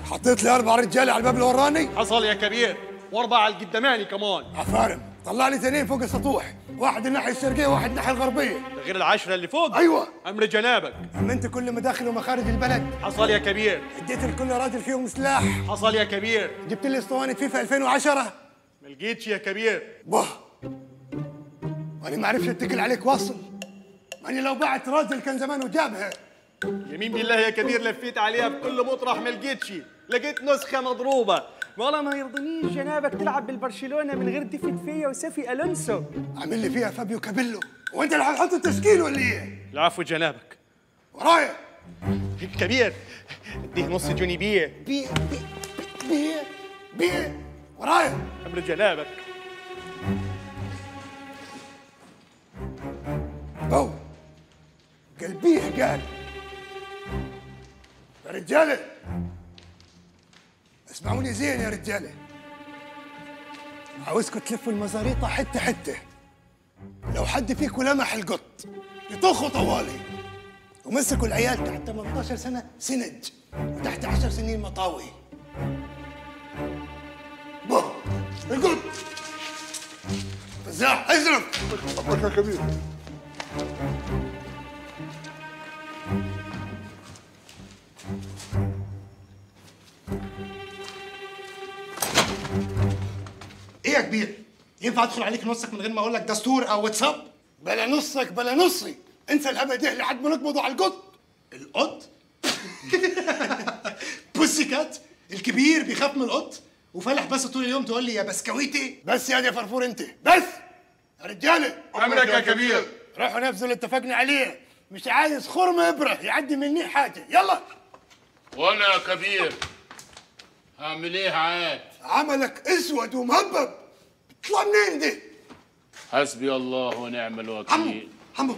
حطيت لي 4 رجاله على الباب اللي وراني. حصل يا كبير، و4 على القداماني كمان. عفارم، طلع لي 2 فوق السطوح، واحد الناحيه الشرقيه وواحد الناحيه الغربيه. ده غير ال10 اللي فوق. ايوه. امر جنابك. امنت كل مداخل ومخارج البلد. حصل يا كبير. اديت لكل راجل فيهم سلاح. حصل يا كبير. جبت لي اسطوانه فيفا 2010. ما لقيتش يا كبير. باه، وانا ما عرفش اتكل عليك واصل، ماني لو بعت راجل كان زمانه جابها. يمين بالله يا كبير لفيت عليها بكل مطرح ما لقيتش، لقيت نسخه مضروبه. والله ما يرضنيش جنابك تلعب بالبرشلونه من غير ديفيد فيا وسافي الونسو. عامل لي فيها فابيو كابيلو، وانت اللي هتحط التشكيل ولا ايه؟ العفو جنابك. ورايا كبير، اديه نص جوني بيه. بيه ورايا. امر جنابك. بو قلبيه قال. يا رجاله اسمعوني زين يا رجاله، عاوزكم تلفوا المزاريطه حته حته. لو حد فيكم لمح القط يطخوا طوالي، ومسكوا العيال تحت 18 سنه سنج وتحت 10 سنين مطاوي. بو القط فزاع ازرق. أمرك يا كبير. ايه يا كبير؟ ينفع ادخل عليك نصك من غير ما اقول لك دستور او واتساب؟ بلا نصك بلا نصي، انسى الهبل ده لحد ما نقبضوا على القط. القط؟ بوسي كات الكبير بيخاف من القط، وفالح بس طول اليوم تقول لي يا بسكويتي. بس يا فرفور انت بس يا رجاله. امرك يا كبير. روحوا نفذوا اللي اتفقنا عليه، مش عايز خرم ابره يعدي مني حاجه. يلا. وانا يا كبير هعمل ايه عاد؟ عملك اسود ومهبب، بتطلع منين دي؟ حسبي الله ونعم الوكيل. حمو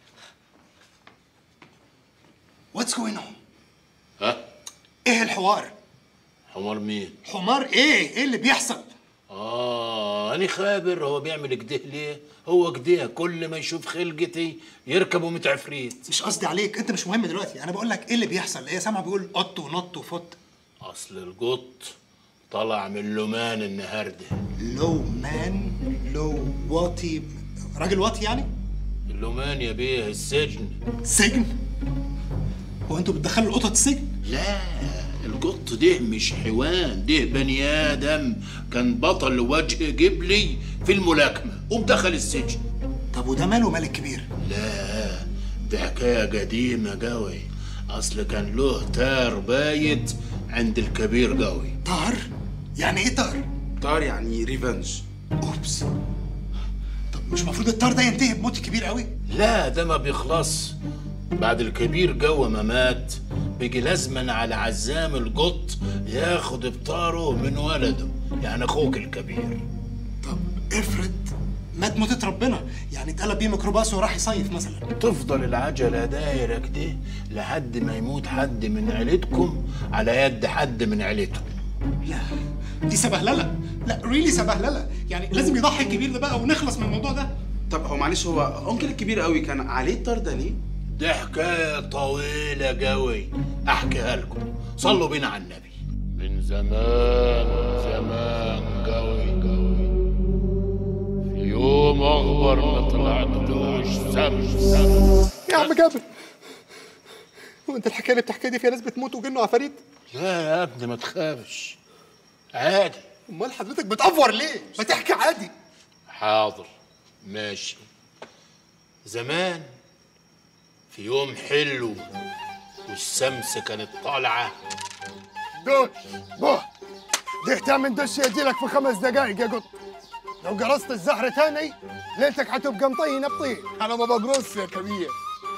واتس جوينج اون؟ ها؟ ايه الحوار؟ حمار مين؟ حمار ايه؟ ايه اللي بيحصل؟ أنا خابر هو بيعمل كده ليه؟ هو كده كل ما يشوف خلقتي يركبوا متعفريت. مش قصدي عليك، انت مش مهم دلوقتي، انا بقول لك ايه اللي بيحصل؟ ايه سامع بيقول قط ونط وفط؟ أصل القط طلع من لومان النهارده. لومان؟ لو واطي؟ راجل واطي يعني؟ اللومان يا بيه السجن. سجن؟ هو انتوا بتدخلوا القطط السجن؟ لا، القط ده مش حيوان، ده بني آدم كان بطل وجه جبلي في الملاكمة ودخل السجن. طب وده ماله مال الكبير؟ لا، ده حكاية قديمة قوي. أصل كان له تار بايت عند الكبير قوي. طار؟ يعني ايه طار؟ طار يعني ريفنج. اوبس. طب مش المفروض الطار ده ينتهي بموت الكبير قوي؟ لا، ده ما بيخلص. بعد الكبير قوي ما مات بيجي لازما على عزام القط ياخد بطاره من ولده، يعني اخوك الكبير. طب افرض مات موتة ربنا، يعني اتقلب بيه ميكروباص وراح يصيف مثلا. تفضل العجلة دايرة كده لحد ما يموت حد من عيلتكم على يد حد من عيلتهم. لا دي سبهلله، لا ريلي سبهلله، يعني لازم يضحي الكبير ده بقى ونخلص من الموضوع ده. طب هو معلش، هو انكل الكبير قوي كان عليه الطار ده ليه؟ دي حكاية طويلة قوي أحكيها لكم. صلوا بينا على النبي. من زمان زمان قوي في يوم أخبر ما طلعتلوش شمس. يا عم جابر، هو انت الحكايه اللي بتحكيها دي فيها ناس بتموت وجن وعفاريت؟ لا يا ابني ما تخافش، عادي. امال حضرتك بتأفور ليه؟ ما تحكي عادي. حاضر ماشي. زمان في يوم حلو والشمس كانت طالعه. دوش بوه دي تعمل دش يجيلك في 5 دقايق يا قط. لو قرصت الزهر تاني ليلتك حتبقى مطينه بطين. انا ما بقرص يا كبير.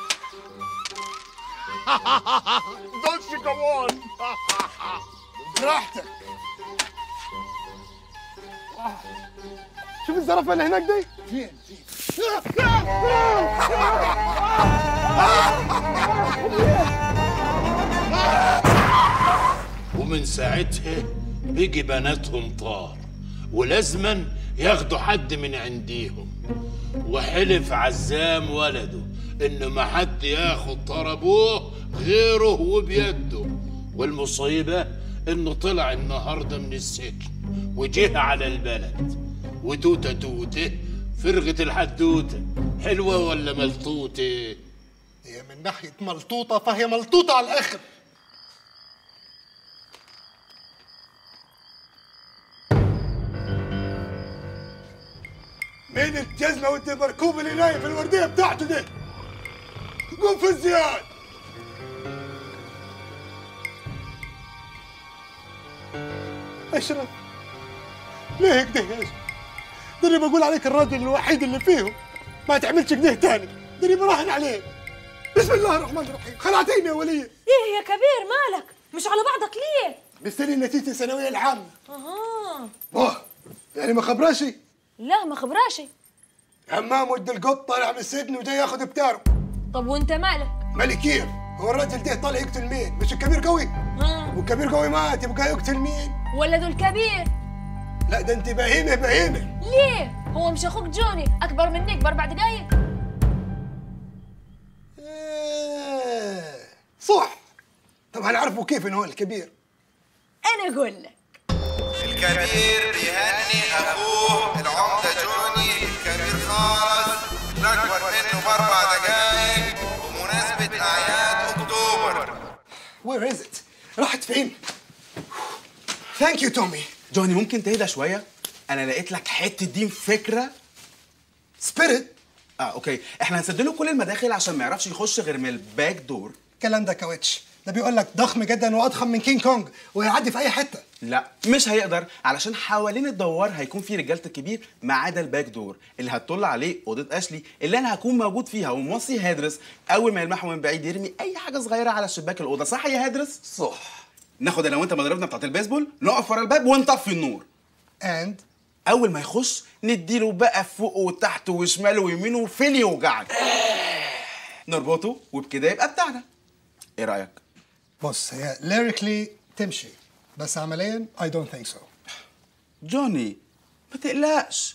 دش كمان. براحتك. شوف الزرافه اللي هناك دي. فين؟ ومن ساعتها بيجي بناتهم طار ولازما ياخدوا حد من عنديهم، وحلف عزام ولده ان ما حد ياخد طار ابوه غيره وبيده. والمصيبه انه طلع النهارده من السجن وجه على البلد. وتوته توته فرغت الحدوته. حلوه ولا ملطوطه؟ هي من ناحيه ملطوطه فهي ملطوطه على الاخر. مين الجزمه وانت مركوب اللي نايم في الورديه بتاعته دي؟ قوم في الزياد. اشرف ليه كده يا اشرف؟ ده اللي بقول عليك الراجل الوحيد اللي فيهم ما تعملش كده تاني. ده اللي براهن عليك. بسم الله الرحمن الرحيم. خلعتيني يا وليه. ايه يا كبير مالك؟ مش على بعضك ليه؟ مستني نتيجه الثانويه العامه. اها يعني ما خبراشي؟ لا ما خبراشي. همام ود القط طالع من السجن وجاي ياخذ بتاعه. طب وانت مالك؟ مالي كيف؟ هو الراجل ده طالع يقتل مين؟ مش الكبير قوي؟ والكبير قوي مات يبقى يقتل مين؟ ولده الكبير. لا ده انت بهيمه بهيمه. ليه؟ هو مش اخوك جوني اكبر منك ب4 دقايق؟ صح. طب هنعرفه كيف انه هو الكبير؟ انا اقول لك. الكبير بيهني اخوه العمده جوني الكبير خالص الاكبر منه ب4 دقايق بمناسبه اعياد اكتوبر. Where is it؟ راحت فين؟ ثانك يو تومي. جوني ممكن تهدى شويه؟ انا لقيت لك حته دين فكره. سبيريت. اوكي، احنا هنسدله كل المداخل عشان ما يعرفش يخش غير من الباك دور. الكلام ده كاوتش. ده بيقول لك ضخم جدا واضخم من كينج كونج وهيعدي في اي حته. لا مش هيقدر، علشان حوالين الدوار هيكون في رجاله الكبير ما عدا الباك دور اللي هتطل عليه اوضه اشلي اللي انا هكون موجود فيها، وموصي هادرس اول ما يلمحه من بعيد يرمي اي حاجه صغيره على شباك الاوضه. صح يا هادرس؟ صح. ناخد انا وانت مضربنا بتاعت البيسبول، نقف ورا الباب ونطفي النور. اند اول ما يخش نديله بقى فوق وتحت وشمال ويمين وفين يوجعك. نربطه وبكده يبقى بتاعنا. ايه رايك؟ بص هي ليريكلي تمشي بس عمليا I don't think so. جوني ما تقلقش.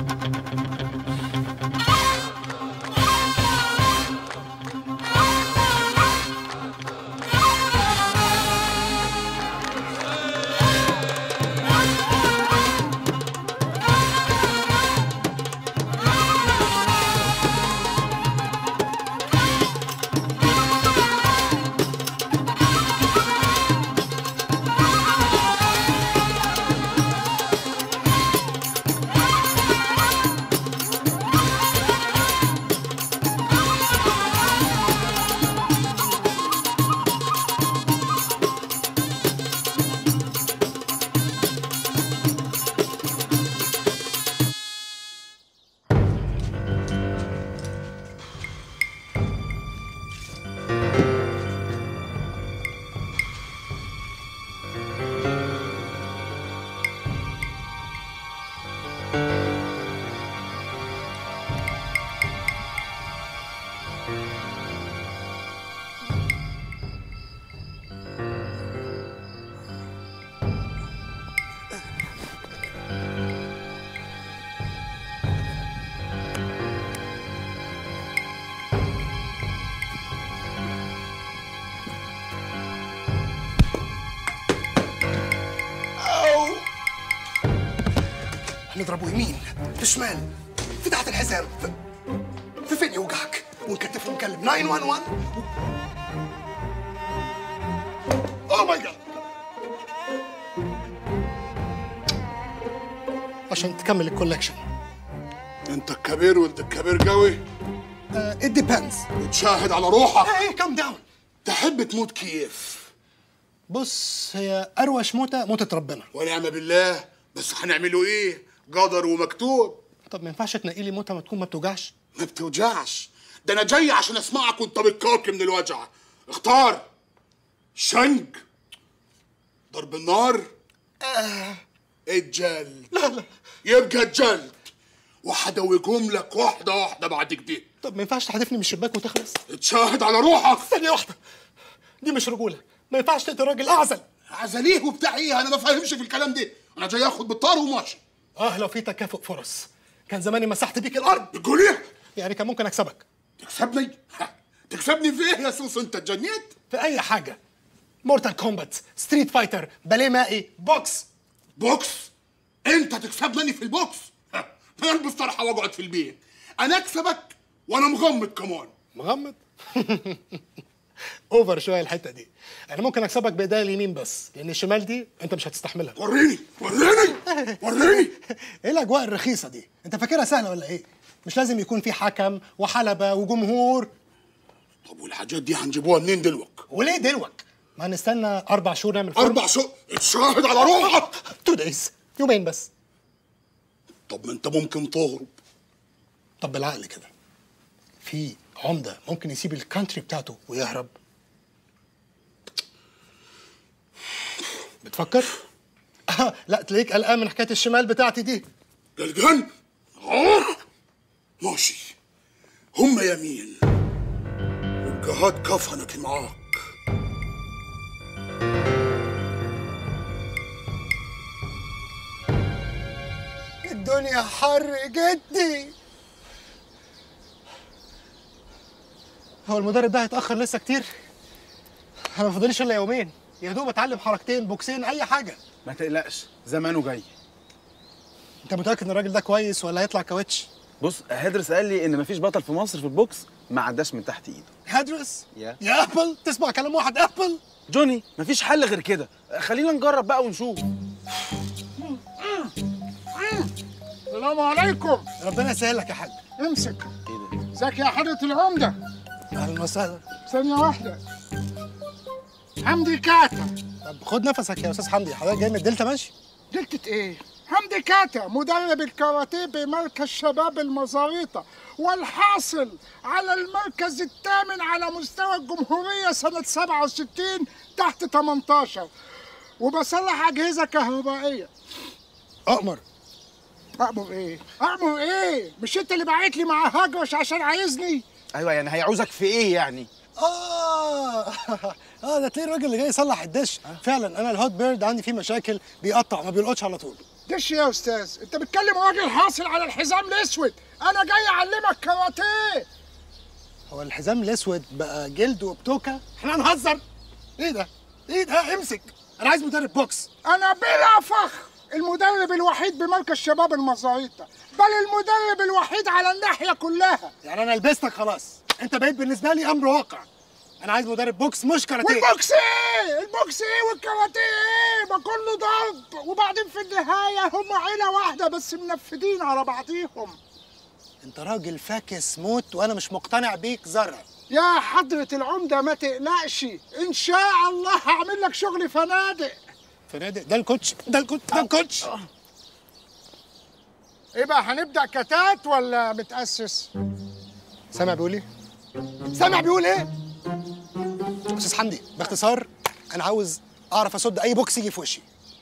نضربه يمين في شمال في تحت الحزام في فين يوقعك ونكتف له نكلم 911. اوه ماي جاد. عشان تكمل الكولكشن. انت الكبير ولد الكبير قوي. it depends. وتشاهد على روحك. hey calm down. تحب تموت كيف؟ بص هي اروش موتة ربنا. ونعم بالله، بس هنعمله ايه؟ قدر ومكتوب. طب ما ينفعش تنقي لي موتة ما تكون ما بتوجعش؟ ما بتوجعش، ده انا جاي عشان اسمعك وانت بتكاكي من الوجع. اختار. شنق، ضرب النار، الجلد. لا يبقى الجلد، وهدوجهم لك واحده واحده بعد كده. طب ما ينفعش تحدفني من الشباك وتخلص؟ تشاهد على روحك. ثانية واحدة، دي مش رجولة، ما ينفعش تقتل راجل أعزل. عزليه وبتاع ايه؟ انا ما فاهمش في الكلام ده، انا جاي اخد بالطار وماشي. لو في تكافؤ فرص كان زماني مسحت بيك الأرض. بتقول ايه؟ يعني كان ممكن أكسبك. تكسبني؟ تكسبني في ايه يا سوس؟ انت اتجنيت؟ في أي حاجة. مورتال كومبات، ستريت فايتر، باليه مائي، بوكس. بوكس؟ انت تكسبني في البوكس؟ البس طرحه واقعد في البيت. انا اكسبك وانا مغمض كمان. مغمض؟ اوفر شويه الحته دي. انا ممكن اكسبك بايديا اليمين بس، لان الشمال دي انت مش هتستحملها. وريني وريني وريني. ايه الاجواء الرخيصه دي؟ انت فاكرها سهله ولا ايه؟ مش لازم يكون في حكم وحلبه وجمهور. طب والحاجات دي هنجيبوها منين دلوك؟ وليه دلوك؟ ما نستنى 4 شهور نعمل فورم. 4 شهور؟ اتشاهد على روحك. 2 دايز، يومين بس. طب ما انت ممكن تهرب. طب بالعقل كده، في عمده ممكن يسيب الكانتري بتاعته ويهرب؟ بتفكر؟ لا تلاقيك قلقان من حكايه الشمال بتاعتي دي. قلقان؟ ماشي، هم يمين يبقى هات كفنك معاك. الدنيا حر جدي. هو المدرب ده هيتأخر لسه كتير؟ أنا ما فاضليش إلا يومين، يا دوب أتعلم حركتين، بوكسين، أي حاجة. ما تقلقش، زمانه جاي. أنت متأكد إن الراجل ده كويس ولا هيطلع كاوتش؟ بص، هدرس قال لي ان مفيش بطل في مصر في البوكس ما عداش من تحت ايده. هدرس؟ يا أبل، تسمع كلام واحد أبل؟ جوني، مفيش حل غير كده، خلينا نجرب بقى ونشوف. السلام عليكم. ربنا يسهل لك يا حاج. امسك. ايه ده؟ ازيك يا حضرة العمدة؟ أهلا وسهلا. ثانية واحدة. حمدي كاتا. طب خد نفسك يا أستاذ حمدي، حضرتك جاي من الدلتا ماشي؟ دلتة إيه؟ حمدي كاتا مدرب الكاراتيه بمركز شباب المزاريطة، والحاصل على المركز الثامن على مستوى الجمهورية سنة 67 تحت 18، وبصلح أجهزة كهربائية. أؤمر. أأمر إيه؟ أأمر إيه؟ مش أنت اللي باعت لي مع هجرش عشان عايزني؟ ايوه، يعني هيعوزك في ايه يعني؟ ده تلاقي الراجل اللي جاي يصلح الدش. فعلا انا الهوت بيرد عندي فيه مشاكل، بيقطع ما بيلقطش على طول. دش يا استاذ، انت بتكلم راجل حاصل على الحزام الاسود، انا جاي اعلمك كاراتيه. هو الحزام الاسود بقى جلد وبتوكه؟ احنا هنهزر؟ ايه ده؟ ايه ده؟ امسك، انا عايز مدرب بوكس. انا بلا فخر المدرب الوحيد بمركز شباب المزاريطة، بل المدرب الوحيد على الناحية كلها. يعني انا لبستك خلاص، انت بقيت بالنسبه لي امر واقع. انا عايز مدرب بوكس مش كاراتيه. والبوكس ايه؟ البوكس ايه والكاراتيه ايه؟ ما كله ضرب، وبعدين في النهاية هم عيلة واحدة بس منفذين على بعضيهم. انت راجل فاكس موت وانا مش مقتنع بيك ذره. يا حضرة العمدة ما تقلقش، ان شاء الله هعمل لك شغل فنادق. فنادق؟ ده الكوتش، ده الكوتش. ايه بقى، هنبدأ كتات ولا متأسس؟ سامع بيقول ايه؟ سامع بيقول ايه؟ استاذ حمدي، باختصار انا عاوز اعرف اصد اي بوكس يجي في وشي.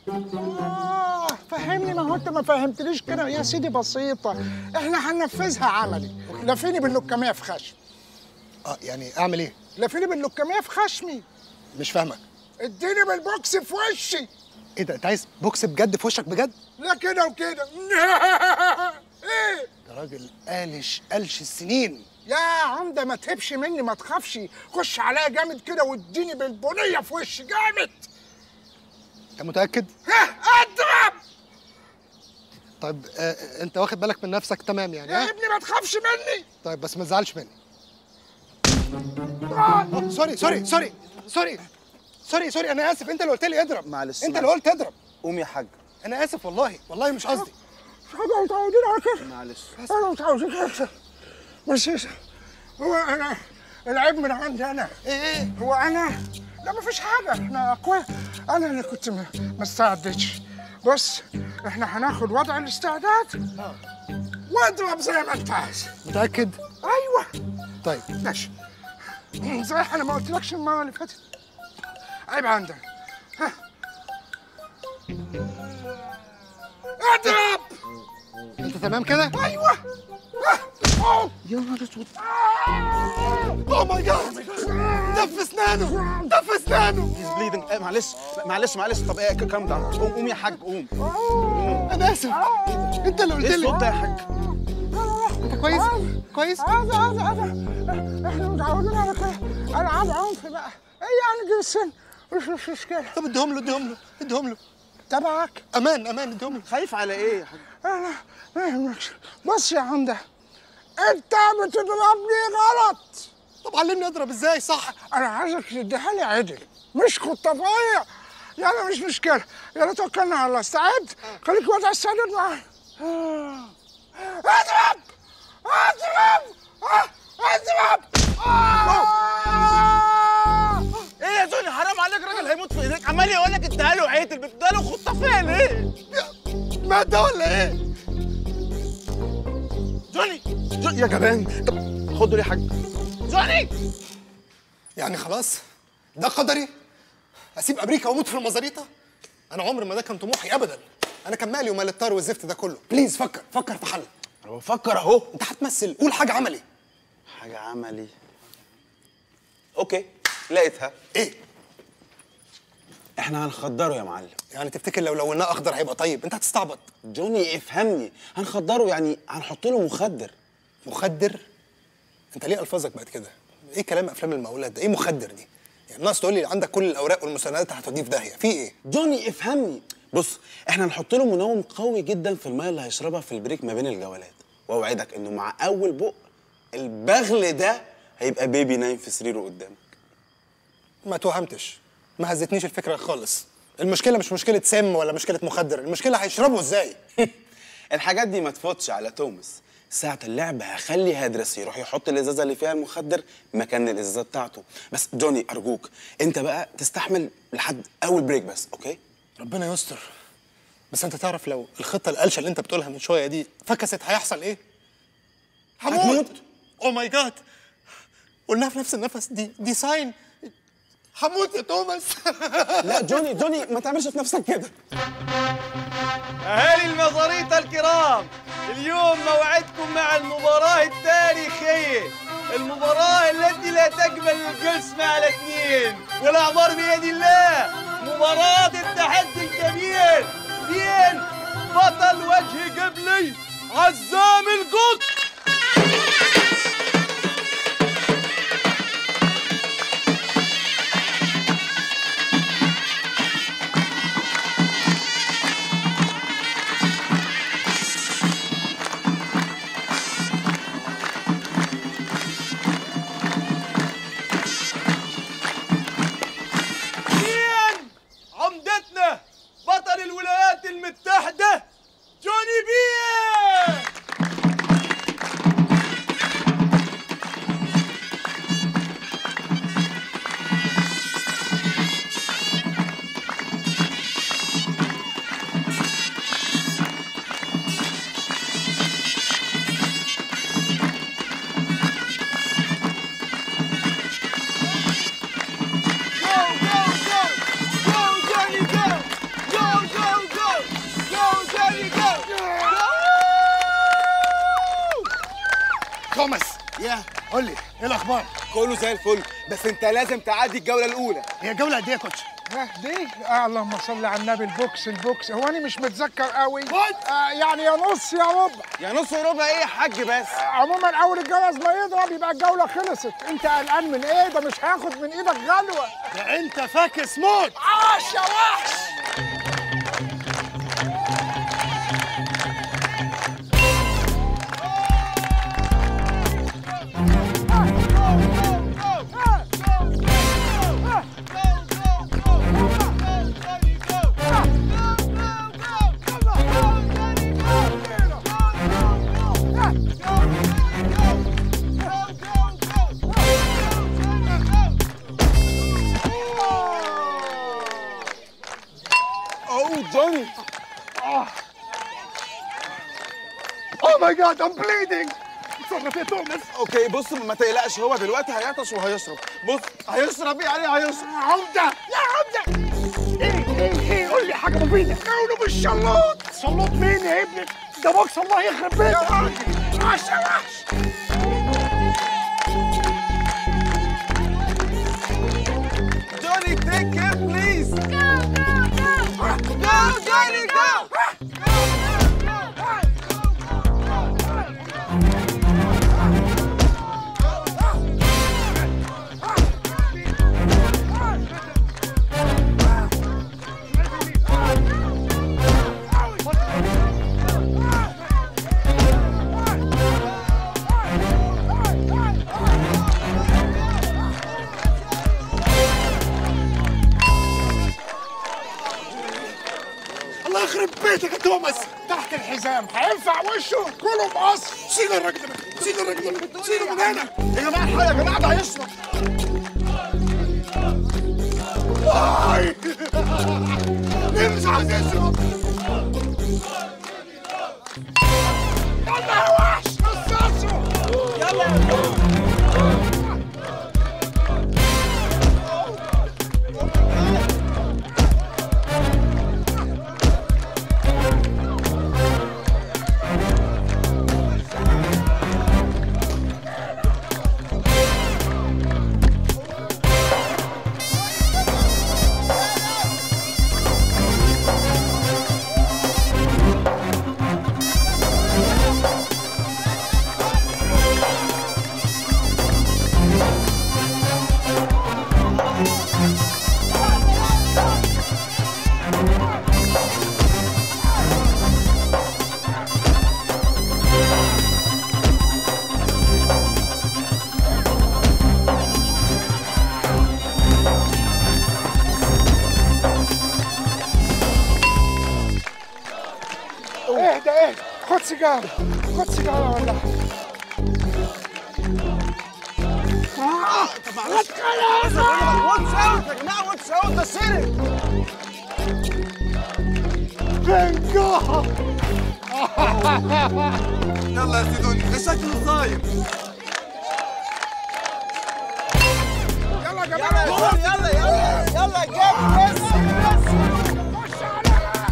فهمني، ما هو انت ما فهمتنيش كده يا سيدي. بسيطة، احنا هننفذها عملي. لفيني باللكمية في خشم. يعني اعمل ايه؟ لفيني باللكمية في خشمي. مش فاهمك. اديني بالبوكس في وشي. ايه ده، انت عايز بوكس بجد في وشك بجد؟ لا كده وكده. ايه ده راجل قالش السنين. يا عمدة ما تهبش مني، ما تخافش، خش عليا جامد كده واديني بالبنية في وشي جامد. انت متأكد؟ اضرب. طيب انت واخد بالك من نفسك تمام يعني؟ يا ابني ما تخافش مني. طيب بس ما تزعلش مني. سوري، انا اسف. انت اللي قلت لي اضرب. معلش، انت اللي قلت اضرب. قوم يا حاج. انا اسف والله مش قصدي. احنا متعودين على كده. معلش، انا متعودين على كده. بس هو انا العيب من عندي انا. ايه؟ هو انا لا مفيش حاجه، احنا اقوياء. انا اللي كنت ما استعدتش. بص، احنا هناخد وضع الاستعداد واضرب زي ما انت عايز. متأكد؟ ايوه. طيب ماشي. صحيح انا ما قلتلكش المره اللي فاتت، عيب عندك. اضرب. انت تمام كده؟ ايوه. يا نهار اسود. اوه ماي جاد، دف اسنانه. هيز بليدنج. معلش. طب ايه، كام داون. قوم يا حاج، قوم. انا اسف. انت اللي قلت ايه لي. الصوت ده يا حاج؟ انت كويس؟ هذا احنا متعودين على كده. العاب عنف بقى. ايه يعني دي السن مش مشكله. طب اديهم له اديهم له. تبعك؟ امان اديهم له. خايف على ايه يا حاج؟ انا ما يهمكش. بص يا عمده، انت بتضربني غلط. طب علمني اضرب ازاي صح. انا عايزك تديها لي عدل مش خطافيه. يلا مش مشكله، يلا توكلنا على الله. استعد، خليك وضع السدد معايا. اضرب اضرب اضرب. ايه يا جوني حرام عليك، راجل هيموت في ايديك، عمال يقول لك اديها له عيد بتديها له خطافيه ليه؟ مات ده ولا ايه؟ جوني يا جبان، طب خده ليه يا حاج؟ جوني يعني خلاص ده قدري؟ اسيب امريكا واموت في المزاريطه؟ انا عمر ما ده كان طموحي ابدا. انا كان مالي ومال الطار والزفت ده كله. بليز فكر في حل. انا بفكر اهو. انت هتمثل، قول حاجه عملي. حاجه عملي. اوكي لقيتها. ايه؟ احنا هنخدره يا معلم. يعني تفتكر لو لوناه اخضر هيبقى طيب؟ انت هتستعبط. جوني افهمني، هنخدره يعني هنحط له مخدر. مخدر؟ انت ليه الفاظك بقت كده؟ ايه كلام افلام المقاولات ده؟ ايه مخدر دي؟ يعني ناقص تقول لي عندك كل الاوراق والمستندات هتوديه في داهيه، في ايه؟ جوني افهمني، بص احنا هنحط له منوم قوي جدا في الميه اللي هيشربها في البريك ما بين الجولات، واوعدك انه مع اول بق البغل ده هيبقى بيبي نايم في سريره قدامك. ما توهمتش، ما هزتنيش الفكره خالص. المشكله مش مشكله سم ولا مشكله مخدر، المشكله هيشربه ازاي. الحاجات دي ما تفوتش على توماس. ساعة اللعب هخلي هادرس يروح يحط الازازه اللي فيها المخدر مكان الازازه بتاعته. بس جوني ارجوك انت بقى تستحمل لحد اول بريك بس، اوكي؟ ربنا يستر. بس انت تعرف لو الخطه القلشه اللي انت بتقولها من شويه دي فكست هيحصل ايه؟ هموت. او ماي جاد، قلناها في نفس النفس. دي ساين. هموت يا توماس. لا جوني ما تعملش في نفسك كده. أهالي المزاريطة الكرام، اليوم موعدكم مع المباراة التاريخية، المباراة التي لا تقبل القسم على اثنين والأعمار بيد الله، مباراة التحدي الكبير بين بطل وجه قبلي عزام القط. عمدتنا بطل الولايات المتحدة جوني بيه. توماس يا قول لي ايه الاخبار؟ كله زي الفل، بس انت لازم تعدي الجوله الاولى. هي الجوله قد ايه يا كوتش؟ دي اللهم صل على النبي. البوكس هو انا مش متذكر قوي. يعني يا نص يا ربع. يا نص وربع ايه يا حاج بس؟ عموما اول الجواز ما يضرب يبقى الجوله خلصت. انت قلقان من ايه؟ ده مش هاخد من ايدك غلوه. ده انت فاكس موت. عاش يا وحش. جوني Oh my God, I'm bleeding. اتصرف يا توماس. اوكي بص ما تقلقش، هو دلوقتي هيعطش وهيشرب. بص هيشرب ايه عليه؟ هيشرب. عمده يا عمده. ايه قول لي حاجه مفيده. كونه بالشلوط. شلوط مين يا ابني؟ ده بوكس الله يخرب بيتك. عاش يا وحش. جوني take care please. Go, Johnny, go! يخرب بيتك يا توماس. تحت الحزام هينفع وشه كله مقص. شيل الراجل ده، شيل الراجل ده، شيله من هنا. يا جماعه الحق يا جماعه ده هيشرب. واي ليه مش عايز يشرب؟ يلا يا وحش نصاصه. يلا اهدى خد سيجاره، خد سيجاره ولا واتس اوت يا جماعه، واتس اوت ده سرق. بنجاح. يلا يا سيدوني ده شكله صايم. يلا يا جماعه يلا جاب بس خش عليها.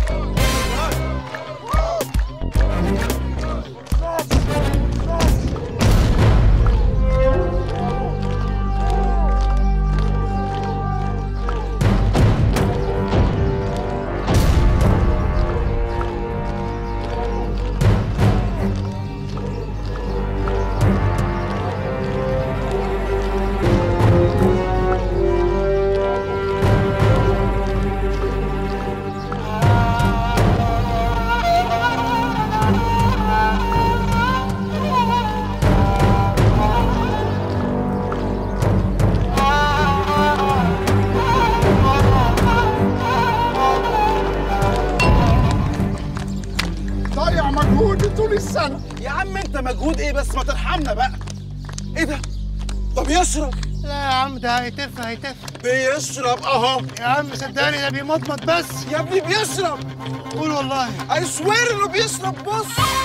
ضيع مجهودي طول السنة. يا عم انت مجهود ايه بس، ما ترحمنا بقى. ايه ده؟ ده بيشرب. لا يا عم ده هيتف بيشرب اهو. يا عم صدقني ده بيمضمض بس. يا ابني بيشرب. قول والله. اي سوير انه بيشرب. بص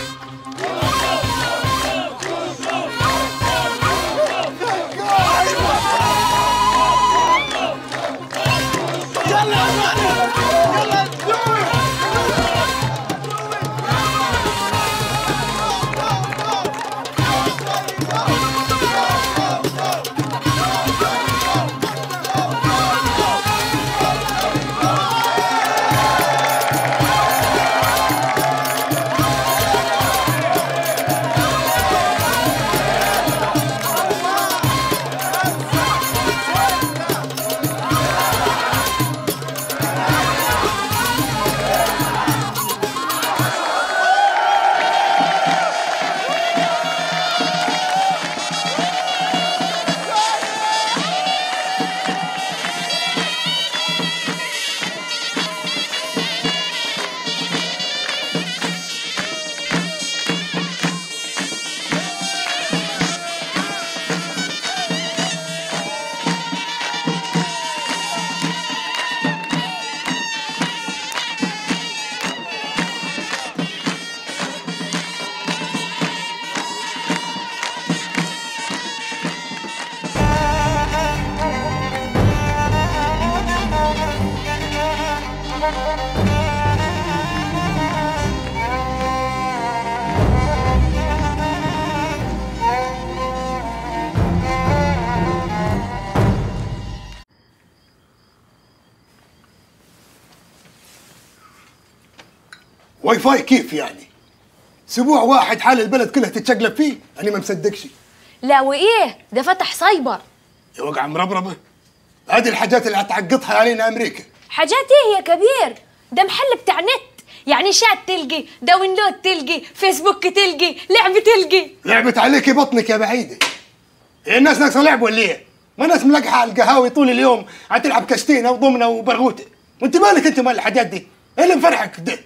واي فاي كيف يعني؟ اسبوع واحد حال البلد كلها تتشقلب فيه، انا ما مصدقش. لا وايه ده فتح سايبر. يا وقع مربربه، هذه الحاجات اللي هتعقدها علينا امريكا. حاجات ايه يا كبير؟ ده محل بتاع نت، يعني شات تلقي، داونلود تلقي، فيسبوك تلقي، لعبة تلقي. لعبت عليكي بطنك يا بعيده. إيه الناس ناقصه لعب ولا ايه؟ ما ناس ملقحه على القهاوي طول اليوم هتلعب كشتينه وضمنه وبرغوته، وانت مالك انت مال الحاجات دي؟ ايه اللي مفرحك ده؟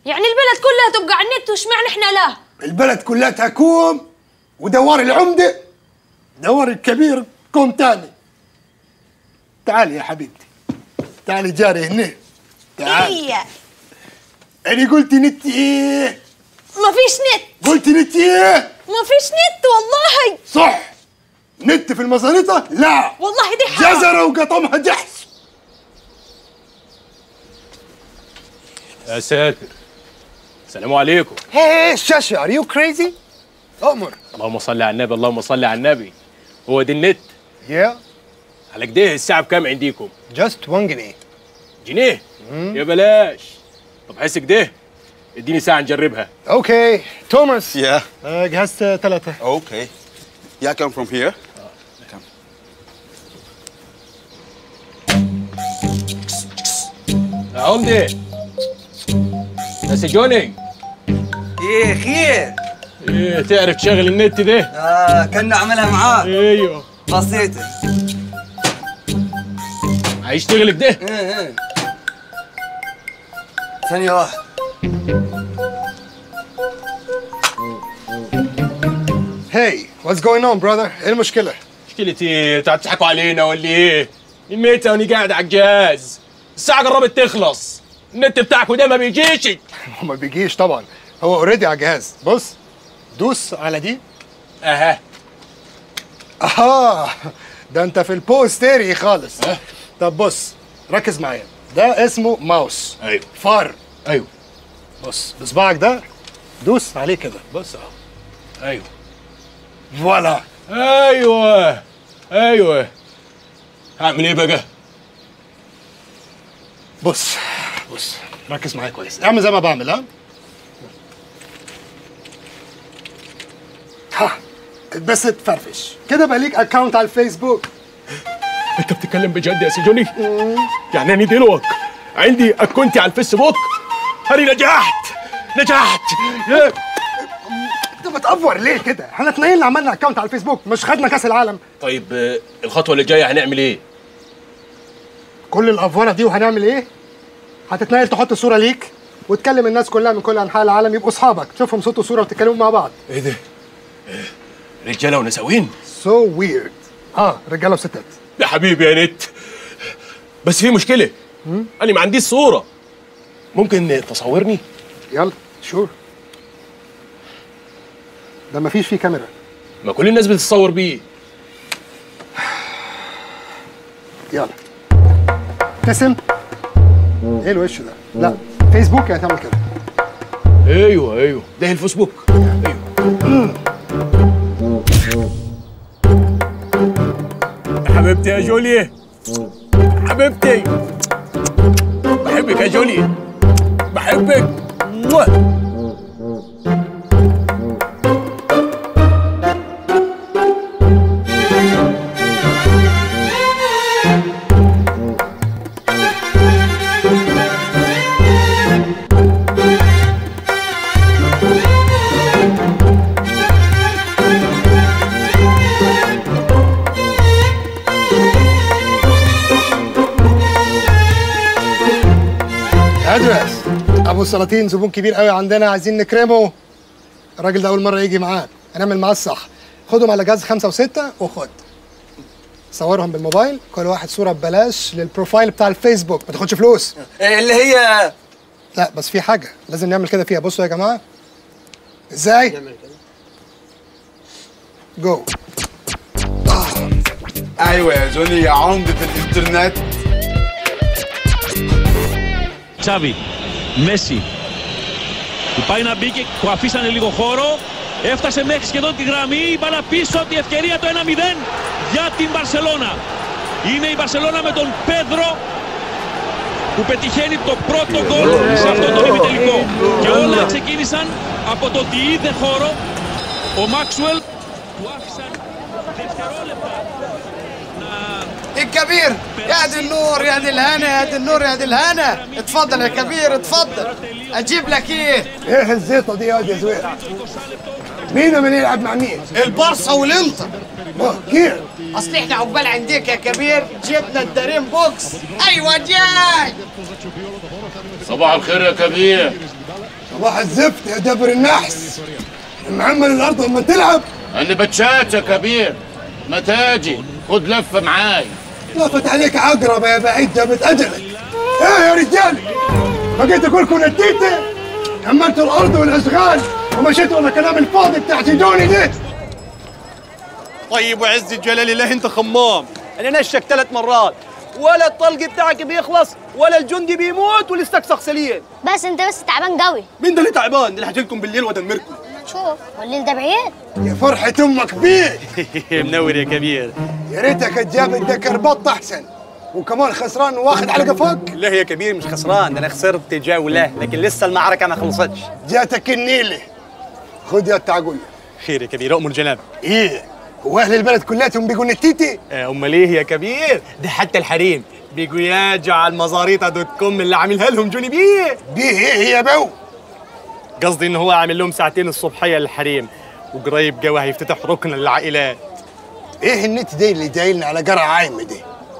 يعني البلد كلها تبقى على النت واشمعنى احنا لا؟ البلد كلها تكوم ودوار العمدة دوار الكبير كوم تاني. تعالي يا حبيبتي، تعالي جاري هنا. تعالي. إيه؟ أنا قلتي نت إيه؟ ما فيش نت. قلتي نت إيه؟ ما فيش نت والله. صح. نت في المزاريطة؟ لا. والله دي حرام. جزرة وقطمها دحس. يا ساتر. السلام عليكم. هي شاشة، are you crazy؟ أؤمر. اللهم صل على النبي، اللهم صل على النبي. هو دي النت؟ Yeah. على كده الساعة بكام عنديكم؟ just 1 جنيه. جنيه؟ يا بلاش. طب حس كده اديني ساعة نجربها. Okay. توماس. Yeah. جهزت 3. Okay. Yeah, come from here. يا عمدة. يا سجوني. ايه خير؟ ايه تعرف تشغل النت ده؟ كنا عملها معاك. ايوه. بسيطة. هيشتغل كده؟ ايه. ثانية واحدة. Hey, what's going on brother؟ إيه المشكلة؟ مشكلتي ايه؟ انتوا هتضحكوا علينا ولا ايه؟ من متى وانا قاعد على الجهاز؟ الساعة قربت تخلص. النت بتاعكوا ده ما بيجيش. ما بيجيش طبعا، هو اوريدي على الجهاز. بص دوس على دي. اها. ده انت في البوستيري خالص. طب بص ركز معايا، ده اسمه ماوس. ايوه. فار. ايوه. بص بصبعك ده دوس عليه كده. بص اهو. ايوه. فوالا. ايوه. ايوه. هعمل ايه بقى؟ بص ركز معايا كويس، اعمل زي ما بعمل. ها بس تفرفش كده بقى ليك اكونت على الفيسبوك. انت بتتكلم بجد يا سجوني؟ يعني انا دلوقتي عندي اكونتي على الفيسبوك؟ انا نجحت. انت بتأفور ليه كده؟ احنا اتنين اللي عملنا اكونت على الفيسبوك، مش خدنا كاس العالم. طيب الخطوه اللي جايه هنعمل ايه؟ كل الافوره دي وهنعمل ايه؟ هتتنقل تحط صوره ليك وتكلم الناس كلها من كل انحاء العالم يبقوا اصحابك، تشوفهم صوت وصوره وتتكلموا مع بعض. ايه ده؟ رجاله ونساوين؟ سو ويرد. رجاله وستات. يا حبيبي يا نت، بس في مشكله. انا ما عنديش صوره. ممكن تصورني؟ يلا شور. ده ما فيش فيه كاميرا. ما كل الناس بتتصور بيه. يلا ابتسم. ايه الوش ده؟ لا فيسبوك هتعمل كده. ايوه ده الفيسبوك. ايوه. حبيبتي يا جولي، حبيبتي، بحبك يا جولي، بحبك. ادرس ابو السلاطين زبون كبير قوي عندنا، عايزين نكرمه. الراجل ده اول مره يجي معاه، هنعمل معاه الصح. خدهم على جهاز 5 و6 وخد صورهم بالموبايل، كل واحد صوره ببلاش للبروفايل بتاع الفيسبوك، ما تاخدش فلوس. اللي هي لا بس في حاجه لازم نعمل كده فيها. بصوا يا جماعه ازاي جو. ايوه يا جوني يا عمدة الانترنت. Τσάβη, Μέση. Του πάει να μπει και του αφήσανε λίγο χώρο. Έφτασε μέχρι σχεδόν τη γραμμή. Η μπάλα πίσω από τη ευκαιρία το 1-0 για την Μπαρσελόνα. Είναι η Μπαρσελόνα με τον Πέδρο που πετυχαίνει το πρώτο γκολ σε αυτό το ημιτελικό. Και όλα ξεκίνησαν από το ότι είδε χώρο. Ο Μάξουελ του άφησαν δευτερόλεπτα. الكبير يا دي النور يا دي الهنا يا دي النور يا دي الهنا. اتفضل يا كبير اتفضل. اجيب لك ايه الزيطه دي يا واد يا زوير؟ مين من يلعب مع مين؟ البارسا والانتر. كيف؟ اصل احنا عقبال عندك يا كبير جبنا الدارين بوكس. ايوه جاي. صباح الخير يا كبير. صباح الزفت يا دبر النحس، معمل الارض لما تلعب. انا بتشات يا كبير، ما تاجي خد لفه معاي. لفت عليك عقرب يا بعيد جابت اجلك. ايه يا رجال، بقيت اقول لكم نديته، كملتوا الارض والاشغال ومشيتوا على كلام الفاضي بتاع سيجوني ده. طيب وعز الجلال الله انت خمام، انا نشك 3 مرات ولا الطلق بتاعك بيخلص ولا الجندي بيموت والاستكسخ سليم. بس انت بس تعبان قوي. مين ده اللي تعبان؟ اللي هجيلكم بالليل وادمركم. شوف والليل ده بعيد. يا فرحة امك بيه. منور يا كبير. يا ريتك تجاب الدكر بط احسن، وكمان خسران واخد على قفاك. لا يا كبير مش خسران، انا خسرت جولة لكن لسه المعركة ما خلصتش. جاتك النيلة. خد يا التعقول. خير يا كبير، أؤمر جناب. ايه هو اهل البلد كلاتهم بيقوا نتيتي؟ امال ايه يا كبير؟ ده حتى الحريم بيجوا ياجوا على المزاريطه.com اللي عاملها لهم جوني بيه. بيه ايه يا بو؟ قصدي ان هو عامل لهم ساعتين الصبحيه للحريم، وقريب جوا هيفتتح ركن للعائلات. ايه النت دي اللي جايلنا على قرع عايمه دي؟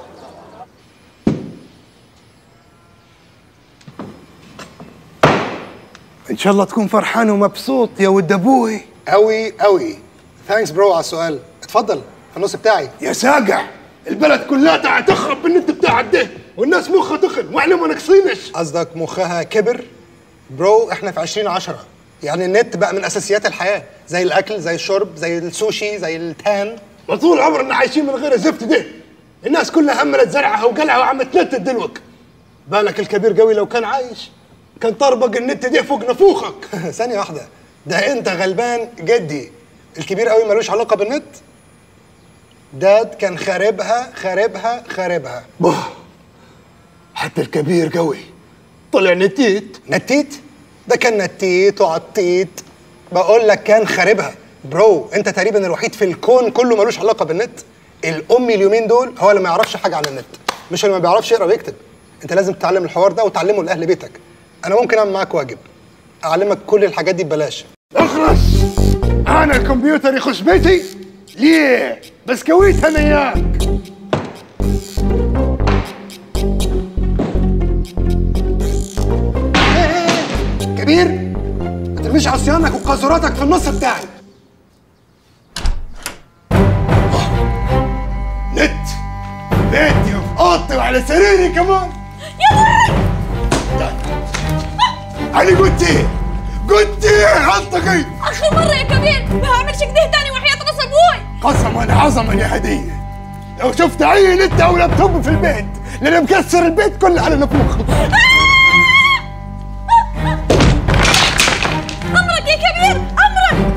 ان شاء الله تكون فرحان ومبسوط يا ولد ابوي. اوي اوي. ثانكس برو على السؤال. اتفضل في النص بتاعي. يا ساقع، البلد كلها هتخرب بالنت بتاعك ده، والناس مخها تخن واحنا ما ناقصينش. قصدك مخها كبر؟ برو احنا في 2010، يعني النت بقى من اساسيات الحياه، زي الاكل زي الشرب زي السوشي زي التان. وطول عمرنا عايشين من غير الزفت ده. الناس كلها هملت زرعها وقلعها وعم تنتت دلوك. بالك الكبير قوي لو كان عايش كان طربق النت ده فوق نفوخك. ثانيه واحده، ده انت غلبان جدي. الكبير قوي ملوش علاقه بالنت. داد كان خاربها خاربها خاربها. بوه، حتى الكبير قوي طلع نتيت. نتيت؟ ده كان نتيت وعطيت. بقول لك كان خاربها. برو انت تقريبا الوحيد في الكون كله ملوش علاقه بالنت. الامي اليومين دول هو اللي ما يعرفش حاجه عن النت، مش اللي ما بيعرفش يقرا ويكتب. انت لازم تتعلم الحوار ده وتعلمه لاهل بيتك. انا ممكن اعمل معاك واجب، اعلمك كل الحاجات دي ببلاش. اخرس، انا الكمبيوتر يخش بيتي؟ ليه؟ بسكويت انا اياك. كبير، ما ترميش عصيانك وقاذوراتك في النص بتاعي. نت بيتي وفي اوضتي وعلى سريري كمان. يا ضري! أنا قلت إيه؟ قلت إيه غلطتي؟ آخر مرة يا كبير، ما هعملش كده تاني وحياة راس أبوي. قسما عظما يا هدية، لو شفت أي نت أو لابتوب في البيت لأن مكسر البيت كله على نفوخه. أمرك يا كبير، أمرك.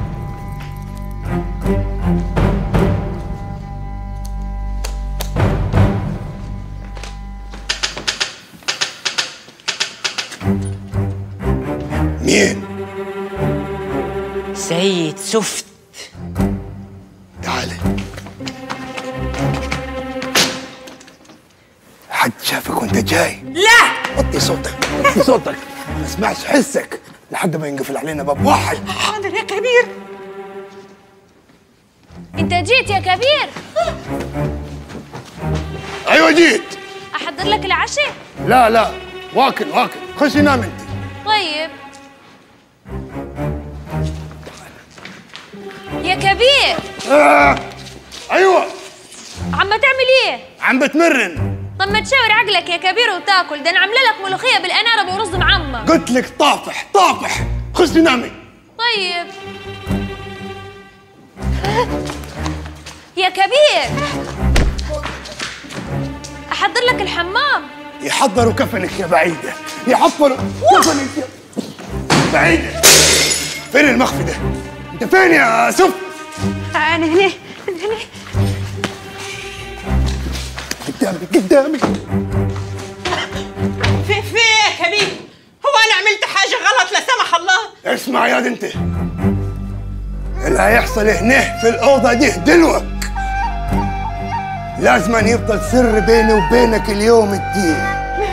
مين؟ سيد سفت. تعالي. حد شافك وانت جاي؟ لا. وطي صوتك، وطي صوتك، ما اسمعش حسك لحد ما ينقفل علينا باب واحد. حاضر يا كبير. انت جيت يا كبير؟ ايوه جيت. احضر لك العشاء؟ لا واكل خشي نام انت. طيب يا كبير. ايوه. عم تعمل ايه؟ عم بتمرن. طب ما تشاور عقلك يا كبير وتاكل، ده انا عامله لك ملوخيه بالانارب ورز معمر. قلت لك طافح خشي نامي. طيب يا كبير، احضر لك الحمام. يحضروا كفنك يا بعيده، يحضروا كفنك يا بعيده. فين المخفي ده؟ انت فين يا سف؟ انا هنا. قدامي. في يا كبير؟ هو انا عملت حاجه غلط لا سمح الله؟ اسمع يا انت، اللي هيحصل هنا في الاوضه دي دلوك لازم يفضل سر بيني وبينك اليوم الدين.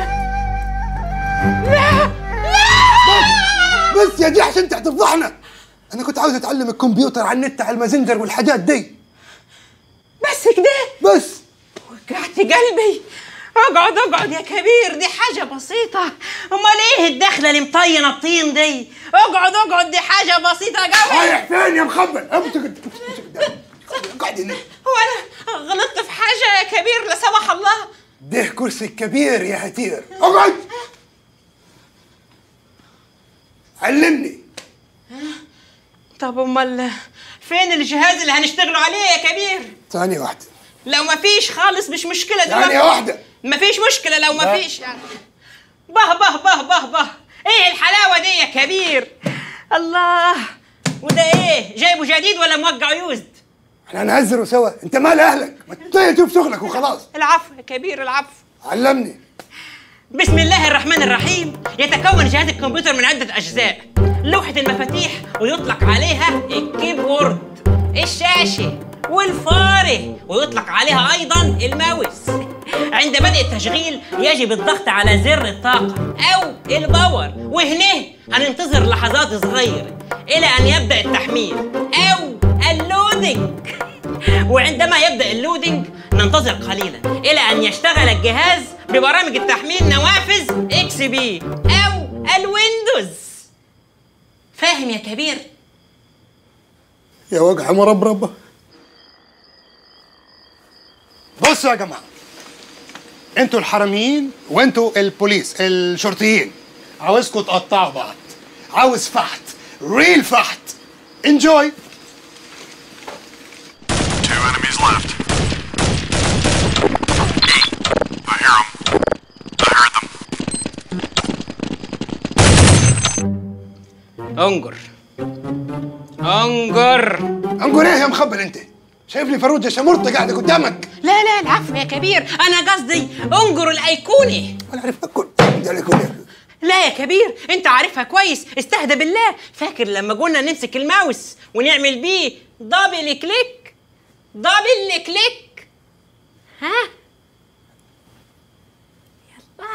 لا بس يا جحش انت هتفضحنا. انا كنت عاوز اتعلم الكمبيوتر على النت على المازنجر والحاجات دي. بس كده؟ بس وجعت قلبي. اقعد اقعد يا كبير، دي حاجة بسيطة. امال ايه الدخلة اللي مطينة الطين دي؟ اقعد اقعد، دي حاجة بسيطة قوي. رايح فين يا مخبل؟ اقعد هنا. هو انا غلطت في حاجة يا كبير لا سمح الله؟ ده كرسي الكبير يا هتير، اقعد. علمني. طب امال فين الجهاز اللي هنشتغلوا عليه يا كبير؟ ثانية واحدة. لو ما فيش خالص مش مشكلة دلوقتي. ثانية واحدة. ما فيش مشكلة لو ما فيش يعني. به ايه الحلاوة دي يا كبير؟ الله، وده ايه؟ جايبه جديد ولا موقع يوزد؟ احنا هنهزروا سوا، انت مال اهلك؟ ما تشوف شغلك وخلاص. العفو يا كبير العفو. علمني. بسم الله الرحمن الرحيم. يتكون جهاز الكمبيوتر من عدة أجزاء: لوحة المفاتيح ويطلق عليها الكيبورد، الشاشة والفارة ويطلق عليها أيضا الماوس. عند بدء التشغيل يجب الضغط على زر الطاقة أو الباور، وهنا هننتظر لحظات صغيرة إلى أن يبدأ التحميل أو اللودينج. وعندما يبدأ اللودينج ننتظر قليلا إلى أن يشتغل الجهاز ببرامج التحميل نوافذ XP أو الويندوز. فاهم يا كبير؟ يا وجع مربربة. بصوا يا جماعة، انتوا الحراميين وانتوا البوليس الشرطيين، عاوزكم تقطعوا بعض. عاوز فحت، ريل فحت. انجوي. انجر انجر انجر ايه يا مخبل انت؟ شايف لي فروجة شمرطة قاعدة قدامك؟ لا العفو يا كبير، انا قصدي انجر الايقوني. انا عارف اكل الايقوني. لا يا كبير، انت عارفها كويس، استهدى بالله. فاكر لما قلنا نمسك الماوس ونعمل بيه دبل كليك؟ دبل كليك. ها يلا.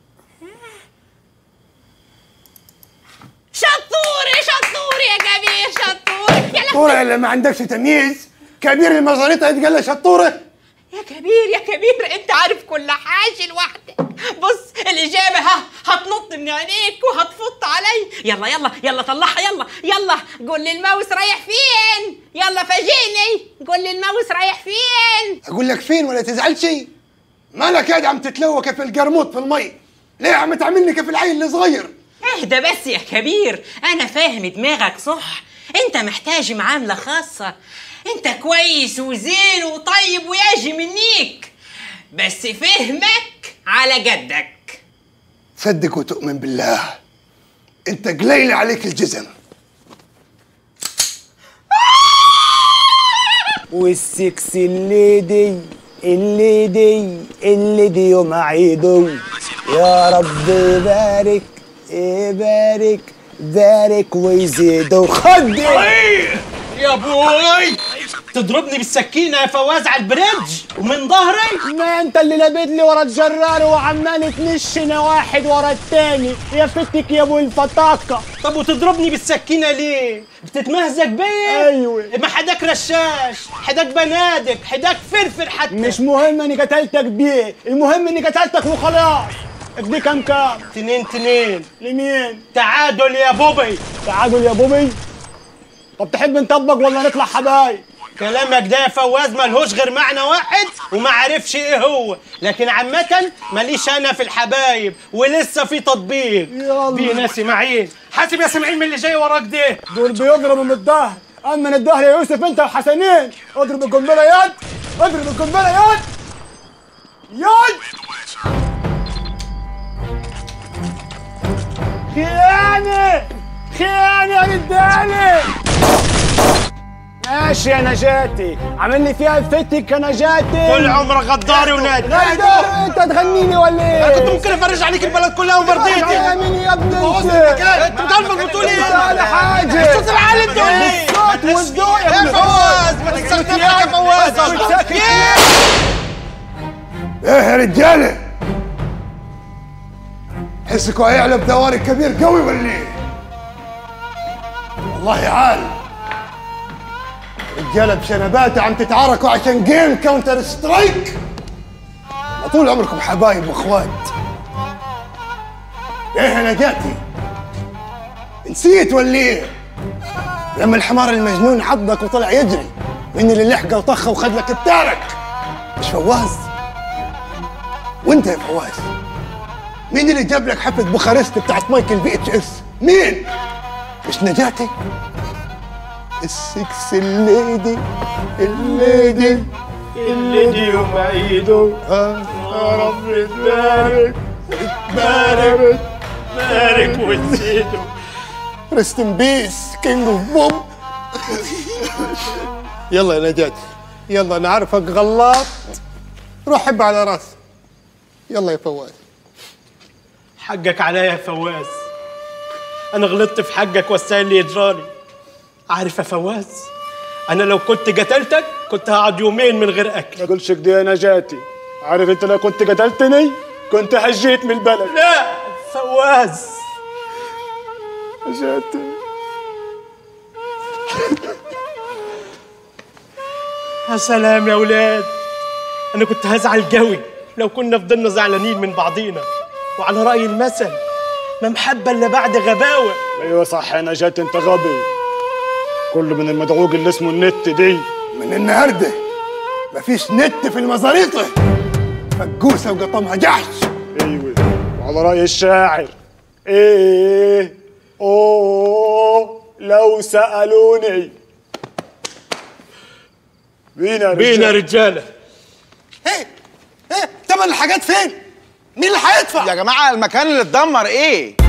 شطور يا كبير، شطور. شطورة اللي ما عندكش تمييز. كبير المزاريطة يتقال له شطورة. يا كبير انت عارف كل حاجة لوحدك. بص الإجابة هتنط من عينيك وهتفط علي. يلا طلعها. يلا قول لي الماوس رايح فين. يلا فاجئني، قول لي الماوس رايح فين. اقول لك فين ولا تزعلش؟ مالك قاعد عم تتلوى كيف القرموط في المي؟ ليه عم تعملني كيف العيل الصغير؟ اهدى بس يا كبير، انا فاهم دماغك صح. انت محتاج معاملة خاصة. انت كويس وزين وطيب ويجي منيك، بس فهمك على قدك. تصدق وتؤمن بالله انت قليل عليك الجزم. والسكسي اللي دي يوم عيدو. يا رب بارك ويزيدوا. خدي يا ابوي، تضربني بالسكينة يا فواز على البريدج ومن ظهري؟ ما انت اللي لابد لي ورا الجرار وعمال تنشنا واحد ورا التاني. يا فتك يا ابو الفطاقة. طب وتضربني بالسكينة ليه؟ بتتمهزق بيا؟ ايوه. ما حداك رشاش، حداك بنادق، حداك فرفر حتى. مش مهم اني قتلتك بيه، المهم اني قتلتك وخلاص. ادي كام؟ 2-2. لمين؟ تعادل يا بوبي. تعادل يا بوبي؟ طب تحب نطبق ولا نطلع حبايب؟ كلامك ده يا فواز ملهوش غير معنى واحد وما عرفش ايه هو، لكن عامة ماليش انا في الحبايب ولسه في تطبيق. في ناس معين. حاسب يا سمعين من اللي جاي وراك ده. دول بيضربوا من الظهر، اما من الظهر يا يوسف انت وحسنين. اضرب القنبله يد، اضرب القنبله يد. خيانة يا رجالي. ماشي يا نجاتي، عامل لي فيها فتك يا نجاتي. طول عمرك غداري ونادي. غدار؟ انت تغنيني ولا ايه؟ انا كنت ممكن افرج عليك البلد كلها ومرضيتي. يا مين يا ابني انت بتعرفك بتقول ايه؟ ولا حاجه. الصوت العالي بتقول ايه؟ الصوت والضوء يا ابني. فواز ما تكسرش نفسك يا فواز. ايه يا رجاله؟ حسكوا هيعلى بدواري كبير قوي ولا ايه؟ والله عال رجاله بشنباتة عم تتعاركوا عشان جيم كاونتر سترايك. طول عمركم حبايب واخوات. ايه يا نجاتي؟ نسيت ولا ايه؟ لما الحمار المجنون عضك وطلع يجري، مين اللي لحقه وطخه وخد لك التارك؟ مش فواز؟ وانت يا فواز مين اللي جاب لك حفله بوخارست بتاعت مايكل VHS؟ مين؟ مش نجاتي؟ السكس الليدي يوم عيده. يا رب تبارك وتزيده. ريست ان بيس كينج اوف بوم. يلا يا نجاتي، يلا انا عارفك غلاط، روح حب على راسي. يلا يا فواز. حقك عليا يا فواز، انا غلطت في حقك واستاهل اللي يجرالي. عارف يا فواز، انا لو كنت قتلتك كنت هقعد يومين من غير اكل. ما تقولش كده يا نجاتي، عارف انت لو كنت قتلتني كنت هجيت من البلد. لا فواز نجاتي. يا سلام يا ولاد، انا كنت هزعل قوي لو كنا فضلنا زعلانين من بعضينا. وعلى رأي المثل، ما محبة الا بعد غباوة. ايوه صح يا نجاتي، انت غبي. كله من المدعوق اللي اسمه النت دي. من النهارده مفيش نت في المزاريطه، فقوسه وقطمها جحش. ايوه، وعلى رأي الشاعر ايه اوه لو سألوني. بينا رجاله. ايه تمن الحاجات فين؟ مين اللي هيدفع؟ يا جماعه المكان اللي اتدمر ايه؟